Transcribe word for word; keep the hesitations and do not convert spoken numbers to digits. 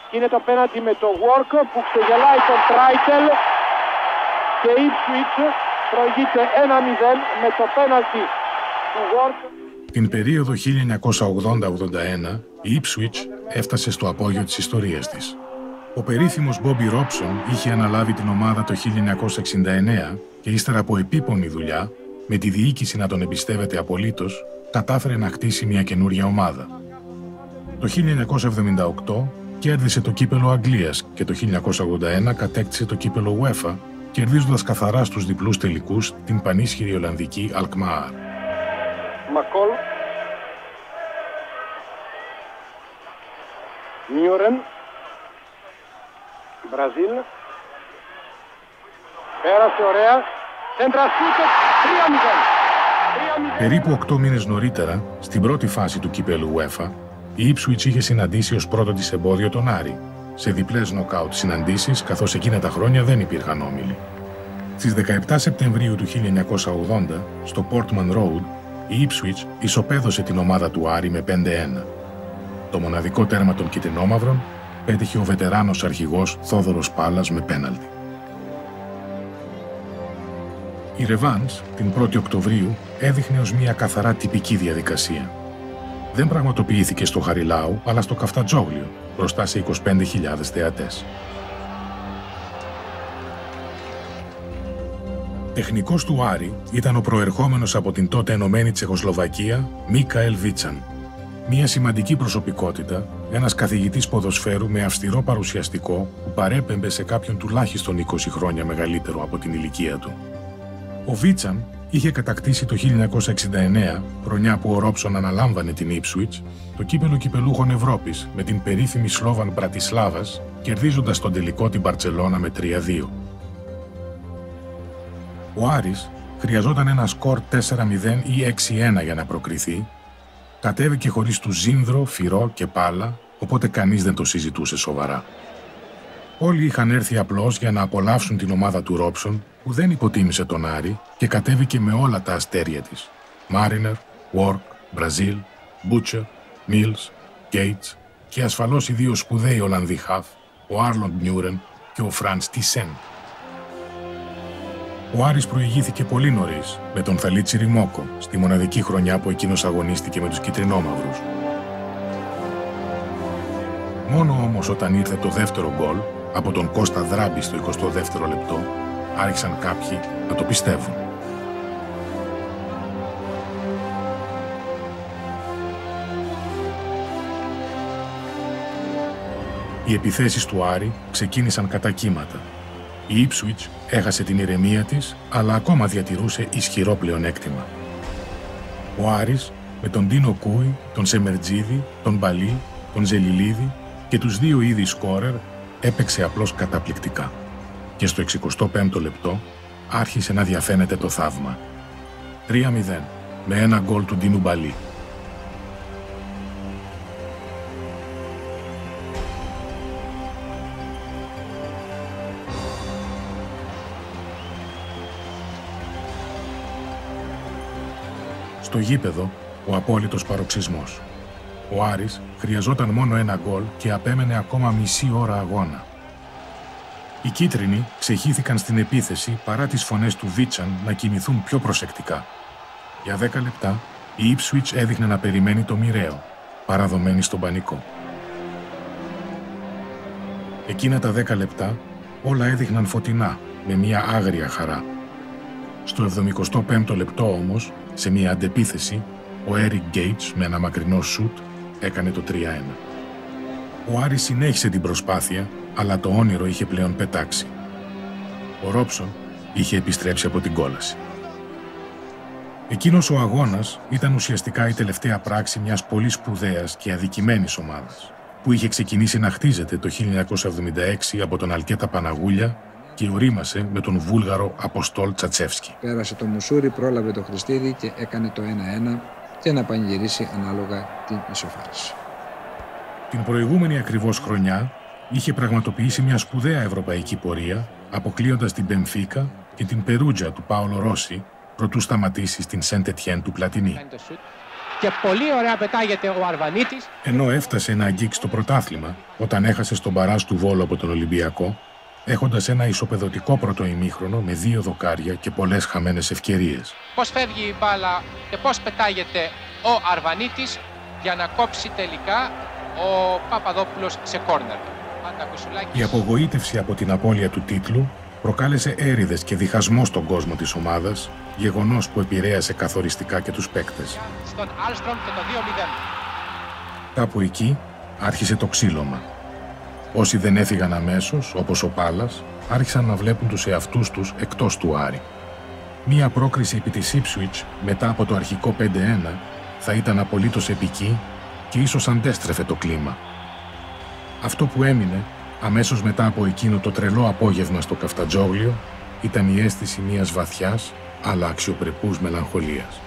Είναι το πέναντι με το Work που ξεγελάει τον Τράιτελ και η Ipswich προηγείται ένα μηδέν με το πέναντι του Work. Την περίοδο χίλια εννιακόσια ογδόντα ογδόντα ένα η Ipswich έφτασε στο απόγειο της ιστορίας της. Ο περίφημος Bobby Robson είχε αναλάβει την ομάδα το χίλια εννιακόσια εξήντα εννέα και ύστερα από επίπονη δουλειά, με τη διοίκηση να τον εμπιστεύεται απολύτως, κατάφερε να χτίσει μια καινούρια ομάδα. Το χίλια εννιακόσια εβδομήντα οκτώ κέρδισε το κύπελο Αγγλίας και το χίλια εννιακόσια ογδόντα ένα κατέκτησε το κύπελο UEFA, κερδίζοντας καθαρά στους διπλούς τελικούς την πανίσχυρη Ολλανδική Alkmaar. Μακόλ, Μιούρεν, Βραζίλ, πέρασε ωραία, σέντρα σούτ, τρία μηδέν. Περίπου οκτώ μήνες νωρίτερα, στην πρώτη φάση του κυπέλου UEFA, η Ipswich είχε συναντήσει ως πρώτο της εμπόδιο τον Άρη, σε διπλές νοκάουτ συναντήσεις, καθώς εκείνα τα χρόνια δεν υπήρχαν όμιλοι. Στις δεκαεπτά Σεπτεμβρίου του χίλια εννιακόσια ογδόντα, στο Portman Road, η Ipswich ισοπαίδωσε την ομάδα του Άρη με πέντε ένα. Το μοναδικό τέρμα των κυτρινόμαυρων πέτυχε ο βετεράνος αρχηγός Θόδωρος Πάλας με πέναλτι. Η ρεβάνς, την πρώτη Οκτωβρίου, έδειχνε ως μια καθαρά τυπική διαδικασία. Δεν πραγματοποιήθηκε στο Χαριλάου, αλλά στο Καφτατζόγλιο, μπροστά σε είκοσι πέντε χιλιάδες θεατές. Τεχνικός του Άρη ήταν ο προερχόμενος από την τότε ενωμένη Τσεχοσλοβακία Μίκαελ Βίτσαν. Μια σημαντική προσωπικότητα, ένας καθηγητής ποδοσφαίρου με αυστηρό παρουσιαστικό που παρέπεμπε σε κάποιον τουλάχιστον είκοσι χρόνια μεγαλύτερο από την ηλικία του. Ο Βίτσαν είχε κατακτήσει το χίλια εννιακόσια εξήντα εννέα, χρονιά που ο Ρόψον αναλάμβανε την Ipswich, το κύπελο κυπελούχων Ευρώπης με την περίφημη Σλόβαν Μπρατισλάβας, κερδίζοντας τον τελικό την Μπαρτσελώνα με τρία δύο. Ο Άρης χρειαζόταν ένα σκορ τέσσερα μηδέν ή έξι ένα για να προκριθεί, κατέβηκε χωρίς του Ζίνδρο, Φυρό και Πάλα, οπότε κανείς δεν το συζητούσε σοβαρά. Όλοι είχαν έρθει απλώς για να απολαύσουν την ομάδα του Ρόψον, που δεν υποτίμησε τον Άρη και κατέβηκε με όλα τα αστέρια της. Μάρινερ, Work, Μπραζίλ, Μπούτσερ, Μίλς, Γκέιτς και ασφαλώς οι δύο σπουδαίοι Ολλανδοί χαφ, ο Άρλοντ Μιούρεν και ο Φραντς Τισέν. Ο Άρης προηγήθηκε πολύ νωρίς με τον Θαλίτσι Ριμόκο, στη μοναδική χρονιά που εκείνος αγωνίστηκε με τους κυτρινόμαυρους. Μόνο όμως όταν ήρθε το δεύτερο γκολ, από τον Κώστα Δράμπη στο εικοστό δεύτερο λεπτό, άρχισαν κάποιοι να το πιστεύουν. Οι επιθέσεις του Άρη ξεκίνησαν κατά κύματα. Η Ipswich έχασε την ηρεμία της, αλλά ακόμα διατηρούσε ισχυρό πλεονέκτημα. Ο Άρης, με τον Ντίνο Κούι, τον Σεμερτζίδη, τον Μπαλί, τον Ζελιλίδη και τους δύο ήδη σκόρερ, έπαιξε απλώς καταπληκτικά. Και στο εξηκοστό πέμπτο λεπτό άρχισε να διαφαίνεται το θαύμα. τρία μηδέν, με ένα γκολ του Ντίνου Μπαλί. Στο γήπεδο, ο απόλυτος παροξισμός. Ο Άρης χρειαζόταν μόνο ένα γκολ και απέμενε ακόμα μισή ώρα αγώνα. Οι κίτρινοι ξεχύθηκαν στην επίθεση παρά τις φωνές του Βίτσαν να κινηθούν πιο προσεκτικά. Για δέκα λεπτά, η Ipswich έδειχνε να περιμένει το μοιραίο, παραδομένη στον πανικό. Εκείνα τα δέκα λεπτά, όλα έδειχναν φωτεινά, με μια άγρια χαρά. Στο εβδομηκοστό πέμπτο λεπτό όμως, σε μια αντεπίθεση, ο Έρικ Γκέιτς με ένα μακρινό σουτ έκανε το τρία ένα. Ο Άρης συνέχισε την προσπάθεια, αλλά το όνειρο είχε πλέον πετάξει. Ο Ρόψον είχε επιστρέψει από την κόλαση. Εκείνος ο αγώνας ήταν ουσιαστικά η τελευταία πράξη μιας πολύ σπουδαίας και αδικημένης ομάδας, που είχε ξεκινήσει να χτίζεται το χίλια εννιακόσια εβδομήντα έξι από τον Αλκέτα Παναγούλια και ορίμασε με τον Βούλγαρο Αποστόλ Τσατσεύσκι. Πέρασε το Μουσούρι, πρόλαβε το Χριστίδη και έκανε το ένα ένα και να πανηγυρίσει ανάλογα την ισοφάριση. Την προηγούμενη ακριβώς χρονιά είχε πραγματοποιήσει μια σπουδαία ευρωπαϊκή πορεία, αποκλείοντας την Μπενφίκα και την Περούτζα του Πάολο Ρώση, προτού σταματήσει στην Σεντ Ετιέν του Πλατινί. και πολύ ωραία πετάγεται ο Αρβανίτης. Ενώ έφτασε να αγγίξει το πρωτάθλημα όταν έχασε στον μπαράζ του Βόλου από τον Ολυμπιακό, έχοντας ένα ισοπεδωτικό πρώτο ημίχρονο με δύο δοκάρια και πολλές χαμένες ευκαιρίες. Πώς φεύγει η μπάλα και πώς πετάγεται ο Αρβανίτης για να κόψει τελικά ο Παπαδόπουλος σε κόρνερ. Η απογοήτευση από την απώλεια του τίτλου προκάλεσε έρηδες και διχασμό στον κόσμο της ομάδας, γεγονός που επηρέασε καθοριστικά και τους παίκτες. Στον Άλστρομ και το δύο μηδέν. Κάπου εκεί άρχισε το ξύλωμα. Όσοι δεν έφυγαν αμέσως, όπως ο Πάλας, άρχισαν να βλέπουν τους εαυτούς τους εκτός του Άρη. Μία πρόκριση επί της Ipswich μετά από το αρχικό πέντε ένα θα ήταν απολύτως επική και ίσως αντέστρεφε το κλίμα. Αυτό που έμεινε αμέσως μετά από εκείνο το τρελό απόγευμα στο Καφτατζόγλιο ήταν η αίσθηση μιας βαθιάς αλλά αξιοπρεπούς μελαγχολίας.